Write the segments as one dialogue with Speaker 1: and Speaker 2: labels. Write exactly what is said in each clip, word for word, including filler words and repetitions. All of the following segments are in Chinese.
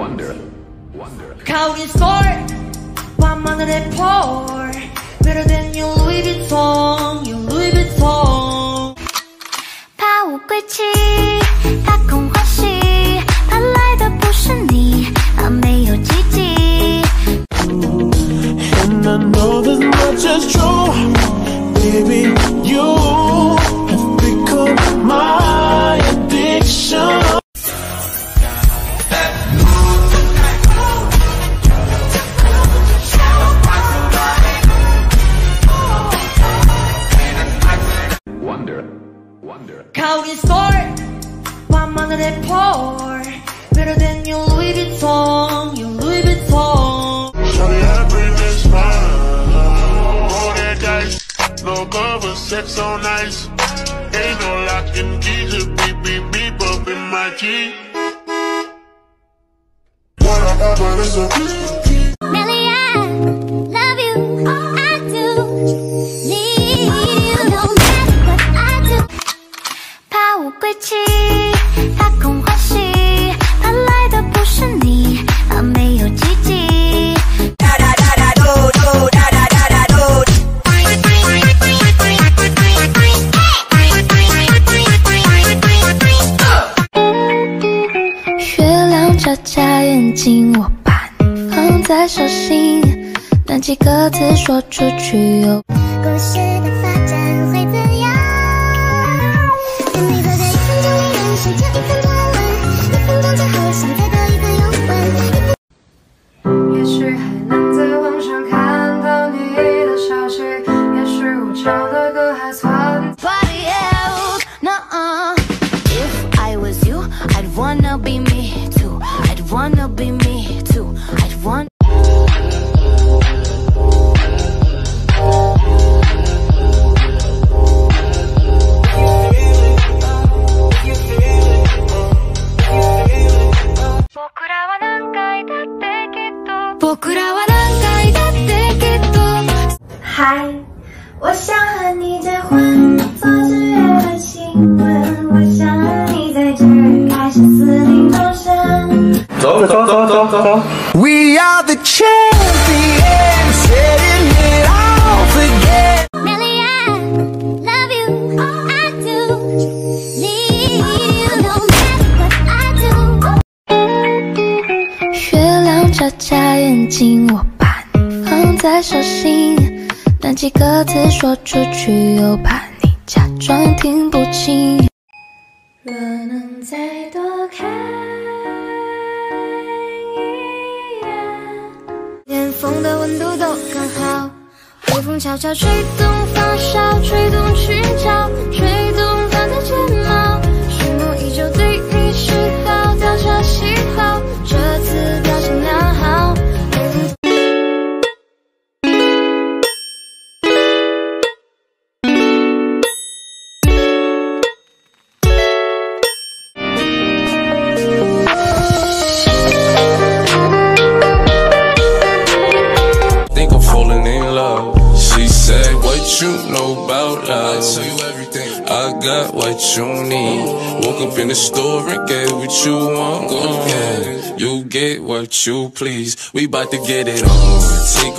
Speaker 1: Wonder, wonder.
Speaker 2: Counting store, 밤하늘에 pour. Better than your Louis Vuitton, your Louis Vuitton.
Speaker 3: 怕无归期，大空欢喜，盼来的不是你，而没有奇迹。
Speaker 4: And I know this much is true, baby. You have become my addiction.
Speaker 1: Wonder, wonder.
Speaker 2: Counting store, 밤하늘에 pour. Better than your Louis Vuitton, your Louis Vuitton.
Speaker 4: Shawty had to bring this fine. Roll that dice, no cover, sex on ice. Ain't no lock and key, just beep beep beep up in my key. What I got, but it's a
Speaker 3: Melly, I love you, I do. Need you, no matter what I do. 怕无归期，大空欢喜，盼来的不是你，而没有奇迹。哒哒哒哒嘟嘟，哒哒哒哒嘟。月亮眨眨眼睛，我把你放在手心，那几个字说出去有。故事的发展会怎样？跟你走在一分钟里面，剩下一分多了，一分钟之后想再多一个拥吻。
Speaker 5: 也许还能在网上看到你的消息，也许我唱的歌还算。
Speaker 3: Party out, nuh-uh. If I was you, I'd wanna be me too. I'd wanna be me too. I'd want. Hi， 我想和你结婚，做职业的新闻。我想和你在这儿开始私定终身。
Speaker 6: 走走走走走。We are the champions, setting it off again.
Speaker 3: Melly, I love you, I do. Need you, no matter what I do. 月亮眨眨眼睛，我把你放在手心，那几个字说出去，又怕你假装听不清。若能再多看一眼，连风的温度都刚好。微风悄悄吹动发梢，吹动裙角，吹动她的睫毛。许梦依旧对你示好，调查喜好，这次表现良好。微风。
Speaker 7: You know about love. I tell you everything. I got what you need. Woke up in the store and get what you want. Mm. You get what you please. We bout to get it on. Take a.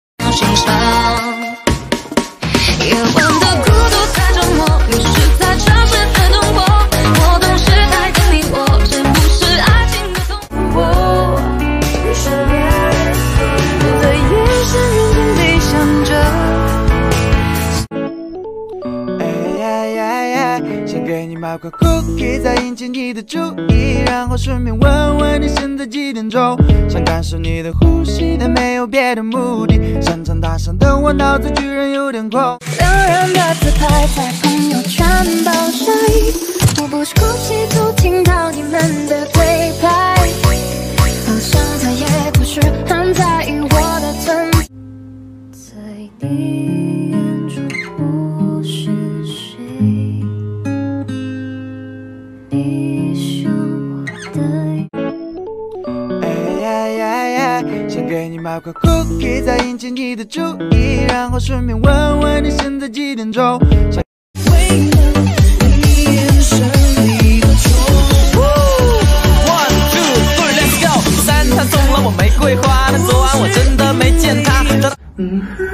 Speaker 8: 买块 cookie 再引起你的注意，然后顺便问问你现在几点钟，想感受你的呼吸，但没有别的目的。擅长大声的我脑子居然有点空。
Speaker 3: 两人的自拍在朋友圈爆晒，我不是故意不听到你们的对白，好像他也不是很在意我的存在。在你眼中我是谁？你说我的。
Speaker 8: 哎呀呀呀！先给你买块 cookie， 再引起你的注意，然后顺便问问你现在几点钟。为了你眼神里的痛。One two three，let's go。 见他。